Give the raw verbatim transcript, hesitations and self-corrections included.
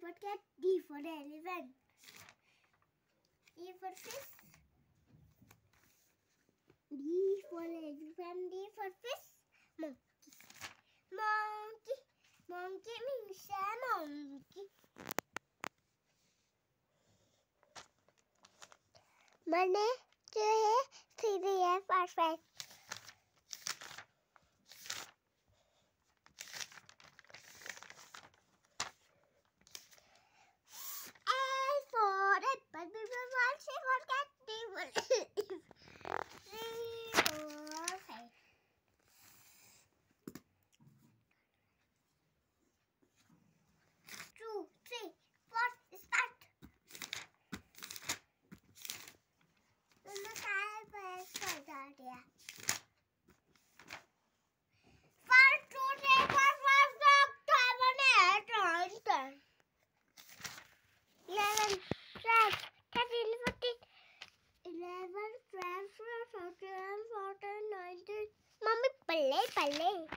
for cat, D for elephant. E for fish. D for elephant, D for fish. Monkey. Monkey. Monkey means a monkey. मैंने जो है सीधी है perfect. A for apple, B for ball, C for cat, D for three, four, five. Two, three, four, start. मैंने सारे पैर कर दिया. One, two, three, four, five, six, seven, eight, nine, ten. Eleven, twelve, thirteen, fourteen, eleven, twelve, thirteen, fourteen, nineteen. Mummy पल्ले पल्ले.